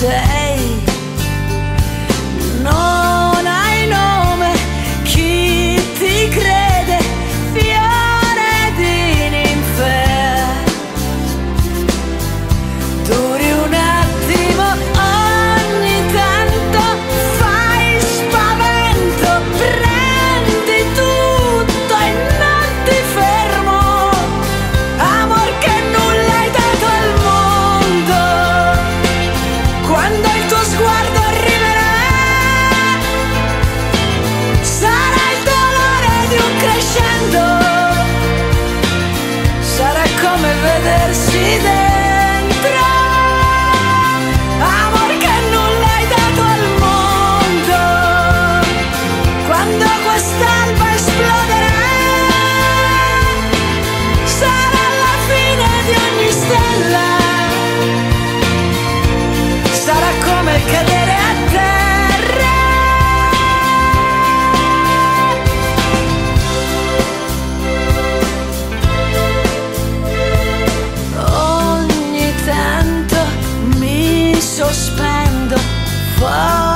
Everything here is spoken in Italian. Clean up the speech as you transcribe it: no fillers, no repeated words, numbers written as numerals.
sei. Non hai nome, chi ti crede, fiore di ninfea. Duri un attimo, ogni tanto fai spavento, prendi tutto e non ti fermo. Amor che nulla hai dato al mondo, quando il tuo sguardo arriverà, sarà il dolore di un crescendo, sarà come vedersi dentro. Amor che nulla hai dato al mondo, quando quest'alba esploderà, sarà la fine di ogni stella, sarà come cadere a terra. Ogni tanto mi sospendo fuori